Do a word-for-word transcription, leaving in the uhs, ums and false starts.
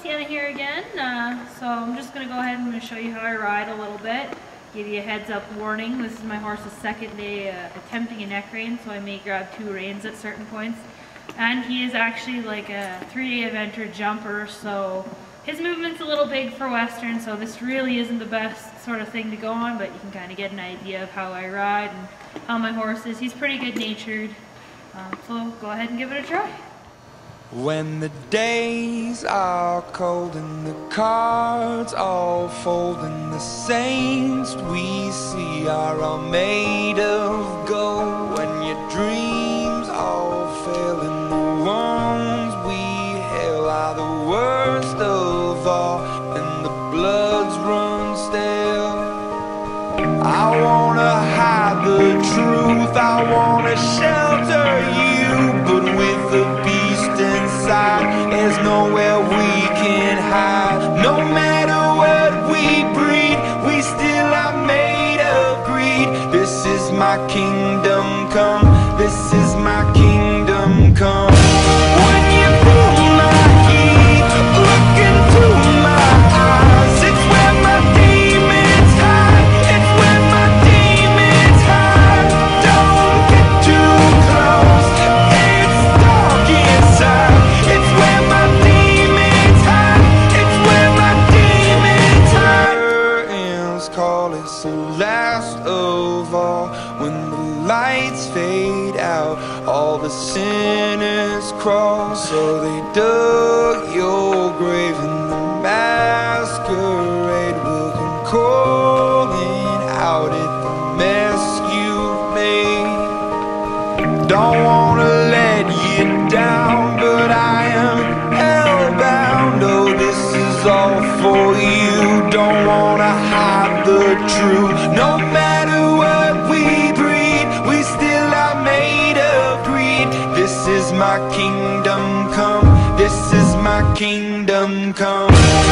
Sienna here again. Uh, so I'm just going to go ahead and I'm going to show you how I ride a little bit. Give you a heads up warning. This is my horse's second day uh, attempting a neck rein, so I may grab two reins at certain points. And he is actually like a three-day eventer jumper, so his movement's a little big for Western, so this really isn't the best sort of thing to go on, but you can kind of get an idea of how I ride and how my horse is. He's pretty good-natured, um, so go ahead and give it a try. When the days are cold and the cards all fold and the saints we see are all made of gold, when your dreams all fail and the ones we hail are the worst of all and the bloods run stale, I wanna hide the truth, I wanna shelter you, but with the beast inside, there's nowhere we can hide. No matter what we breed, we still are made of greed. This is my kingdom come, this is my kingdom come. When you feel my heat, look into my eyes, it's where my demons hide, it's where my demons hide. Don't get too close, it's dark inside, it's where my demons hide, it's where my demons hide. Curtains call, it's the last of all. When the lights fade out, all the sinners crawl. So they dug your grave and the masquerade will come calling out at the mess you've made. Don't wanna let you down, but I am hellbound. Oh, this is all for you. Don't wanna hide the truth. No matter what we breed, we still are made of greed. This is my kingdom come, this is my kingdom come.